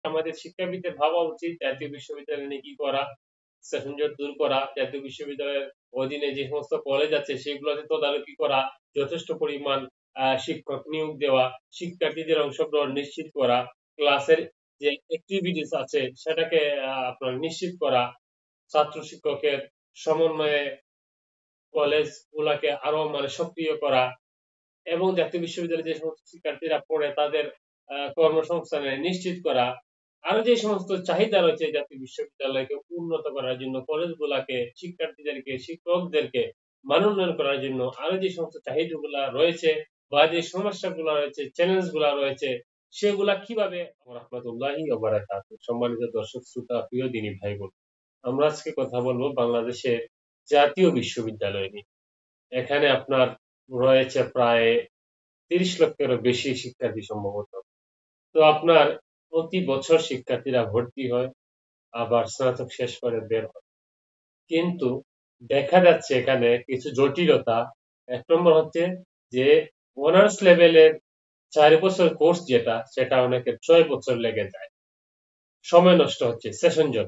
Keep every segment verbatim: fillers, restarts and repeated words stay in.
আমাদের শিক্ষাবিদদের ভাবা উচিত জাতীয় বিশ্ববিদ্যালয় নিয়ে কি করা, সেশন জট দূর করা, জাতীয় বিশ্ববিদ্যালয়ের অধীনে যে সমস্ত কলেজ আছে সেগুলোতে তদারকি করা, যথেষ্ট পরিমাণ আ শিক্ষক নিয়োগ দেওয়া, শিক্ষার্থীদের অংশগ্রহণ নিশ্চিত করা, ক্লাসের যে এক্টিভিটিস আছে সেটাকে আ আপনার নিশ্চিত করা, ছাত্র শিক্ষকের সমন্বয়ে কলেজগুলাকে আরো মানে সক্রিয় করা এবং জাতীয় বিশ্ববিদ্যালয়ে যে সমস্ত শিক্ষার্থীরা পড়ে তাদের আ কর্মসংস্থানে নিশ্চিত করা। আরো যে সমস্ত চাহিদা রয়েছে জাতীয় বিশ্ববিদ্যালয়কে উন্নত করার জন্য, কলেজগুলাকে, শিক্ষার্থীদেরকে, শিক্ষকদেরকে মানোন্নয়ন করার জন্য আরো যে সমস্ত চাহিদাগুলা রয়েছে বা যে সমস্যাগুলা রয়েছে, চ্যালেঞ্জ গুলা রয়েছে সেগুলা কিভাবে রাহমাতুল্লাহি ওয়া বারাকাতুহু। সম্মানিত দর্শক শ্রোতা, প্রিয় দিনী ভাই বোন, আমরা আজকে কথা বলবো বাংলাদেশের জাতীয় বিশ্ববিদ্যালয় নিয়ে। এখানে আপনার রয়েছে প্রায় ত্রিশ লক্ষেরও বেশি শিক্ষার্থী সম্ভবত। তো আপনার প্রতি বছর শিক্ষার্থীরা ভর্তি হয়, আবার স্নাতক শেষ করে বের হয়। কিন্তু দেখা যাচ্ছে এখানে কিছু জটিলতা। এক নম্বর হচ্ছে যে অনার্স লেভেলের চার বছর কোর্স যেটা, সেটা অনেকের ছয় বছর লেগে যায়। সময় নষ্ট হচ্ছে, সেশন জট।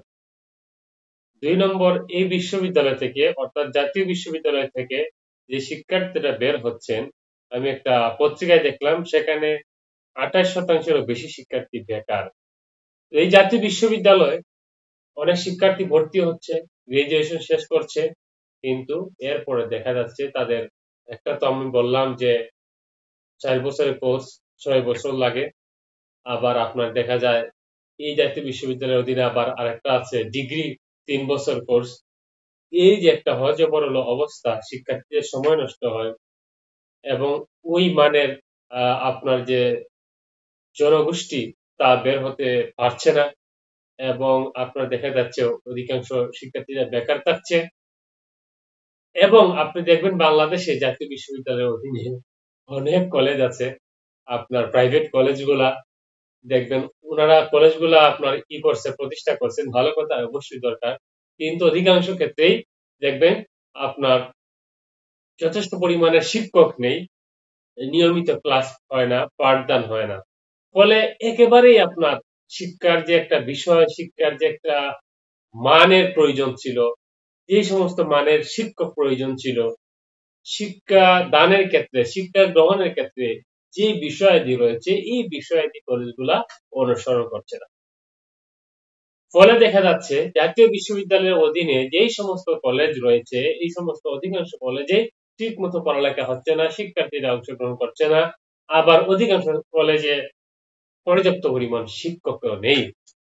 দুই নম্বর, এই বিশ্ববিদ্যালয় থেকে অর্থাৎ জাতীয় বিশ্ববিদ্যালয় থেকে যে শিক্ষার্থীরা বের হচ্ছেন, আমি একটা পত্রিকায় দেখলাম সেখানে আঠাশ শতাংশেরও বেশি শিক্ষার্থী বেকার। এই জাতীয় বিশ্ববিদ্যালয়ে অনেক শিক্ষার্থী ভর্তি হচ্ছে, গ্রাজুয়েশন শেষ করছে, কিন্তু এরপরে দেখা যাচ্ছে তাদের, একটা তো আমি বললাম যে চার বছরের কোর্স ছয় বছর লাগে, আবার আপনার দেখা যায় এই জাতীয় বিশ্ববিদ্যালয়ের অধীনে আবার আরেকটা আছে ডিগ্রি তিন বছর কোর্স। এই যে একটা হযবরল অবস্থা, শিক্ষার্থীদের সময় নষ্ট হয় এবং ওই মানের আহ, আপনার যে জনগোষ্ঠী তা বের হতে পারছে না এবং আপনার দেখা যাচ্ছে অধিকাংশ শিক্ষার্থীরা বেকার থাকছে। এবং আপনি দেখবেন বাংলাদেশে জাতীয় বিশ্ববিদ্যালয়ের অধীনে অনেক কলেজ আছে, আপনার প্রাইভেট কলেজগুলা দেখবেন, ওনারা কলেজগুলা আপনার কি করছে, প্রতিষ্ঠা করছেন, ভালো কথা, অবশ্যই দরকার, কিন্তু অধিকাংশ ক্ষেত্রেই দেখবেন আপনার যথেষ্ট পরিমাণে শিক্ষক নেই, নিয়মিত ক্লাস হয় না, পাঠদান হয় না। ফলে একেবারেই আপনার শিক্ষার যে একটা বিষয়, শিক্ষার যে একটা মানের প্রয়োজন ছিল, যে সমস্ত মানের শিক্ষক প্রয়োজন ছিল, শিক্ষা দানের ক্ষেত্রে, শিক্ষা গ্রহণের ক্ষেত্রে যে বিষয়াদি রয়েছে, এই বিষয়াদি কলেজগুলা অনুসরণ করছে না। ফলে দেখা যাচ্ছে জাতীয় বিশ্ববিদ্যালয়ের অধীনে যেই সমস্ত কলেজ রয়েছে, এই সমস্ত অধিকাংশ কলেজে ঠিক মতো পড়ালেখা হচ্ছে না, শিক্ষার্থীরা অংশগ্রহণ করছে না, আবার অধিকাংশ কলেজে পর্যাপ্ত পরিমাণ শিক্ষকও নেই।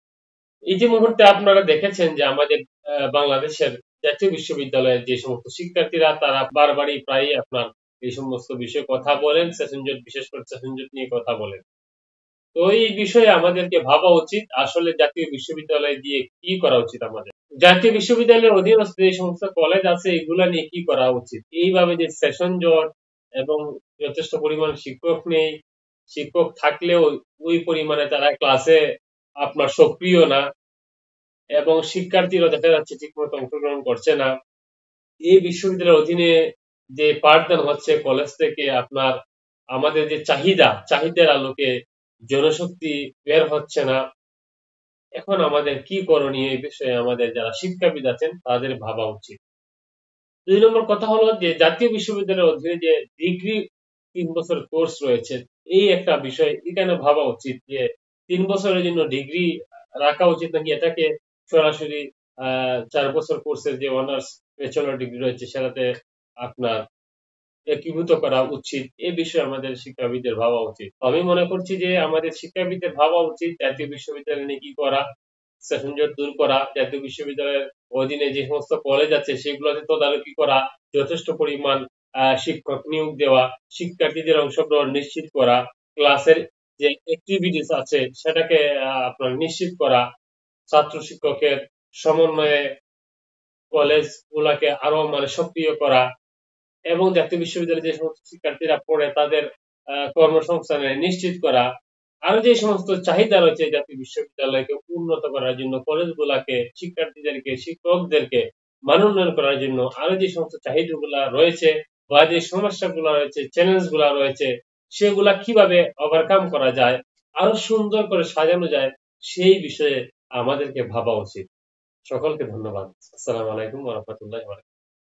এই যে মুহূর্তে আপনারা দেখেছেন যে আমাদের আহ, বাংলাদেশের জাতীয় বিশ্ববিদ্যালয়ের যে সমস্ত শিক্ষার্থীরা, তারা বারবারই প্রায় আপনার এই সমস্ত বিষয়ে কথা বলেন, সেশন জট, বিশেষ করে সেশন জট নিয়ে কথা বলেন। তো এই বিষয়ে আমাদেরকে ভাবা উচিত আসলে জাতীয় বিশ্ববিদ্যালয় দিয়ে কি করা উচিত আমাদের। জাতীয় বিশ্ববিদ্যালয়ের অধীনস্থ যে সমস্ত কলেজ আছে এগুলা নিয়ে কি করা উচিত। এইভাবে যে সেশন জট এবং যথেষ্ট পরিমাণ শিক্ষক নেই, শিক্ষক থাকলেও ওই পরিমাণে তারা ক্লাসে আপনার সক্রিয় না এবং শিক্ষার্থীরা দেখা যাচ্ছে ঠিকমতো অংশগ্রহণ করছে না। এই বিশ্ববিদ্যালয়ের অধীনে যে পাঠদান হচ্ছে কলেজ থেকে, আপনার আমাদের যে চাহিদা, চাহিদার আলোকে জনশক্তি বের হচ্ছে না। এখন আমাদের কি করণীয়, এই বিষয়ে আমাদের যারা শিক্ষাবিদ আছেন তাদের ভাবা উচিত। দুই নম্বর কথা হলো যে জাতীয় বিশ্ববিদ্যালয়ের অধীনে যে ডিগ্রি তিন বছর কোর্স রয়েছে, এই একটা বিষয় এখানে ভাবা উচিত যে তিন বছরের জন্য ডিগ্রি রাখা উচিত নাকি এটাকে সরাসরি আহ চার বছর কোর্সের যে অনার্স ব্যাচেলর ডিগ্রি রয়েছে সেটাতে আপনার একীভূত করা উচিত। এই বিষয়ে আমাদের শিক্ষাবিদদের ভাবা উচিত। আমি মনে করছি যে আমাদের শিক্ষাবিদদের ভাবা উচিত জাতীয় বিশ্ববিদ্যালয় নিয়ে কি করা, সেশন জট দূর করা, জাতীয় বিশ্ববিদ্যালয়ের অধীনে যে সমস্ত কলেজ আছে সেগুলোতে তদারকি করা, যথেষ্ট পরিমাণ আহ, শিক্ষক নিয়োগ দেওয়া, শিক্ষার্থীদের অংশগ্রহণ নিশ্চিত করা, ক্লাসের যে এক্টিভিটিস আছে সেটাকে আহ, আপনার নিশ্চিত করা, ছাত্র শিক্ষকের সমন্বয়ে কলেজ গুলাকে আরো মানে সক্রিয় করা এবং জাতীয় বিশ্ববিদ্যালয়ে যে সমস্ত শিক্ষার্থীরা পড়ে তাদের আহ, কর্মসংস্থানে নিশ্চিত করা। আরো যে সমস্ত চাহিদা রয়েছে জাতীয় বিশ্ববিদ্যালয়কে উন্নত করার জন্য, কলেজগুলাকে, শিক্ষার্থীদেরকে, শিক্ষকদেরকে মানোন্নয়ন করার জন্য আরো যে সমস্ত চাহিদাগুলা রয়েছে বা যে সমস্যাগুলো রয়েছে, চ্যালেঞ্জ গুলা রয়েছে, সেগুলা কিভাবে ওভারকাম করা যায়, আরো সুন্দর করে সাজানো যায়, সেই বিষয়ে আমাদেরকে ভাবা উচিত। সকলকে ধন্যবাদ। আসসালামু আলাইকুম ওয়া রাহমাতুল্লাহি ওয়া বারাকাতুহু।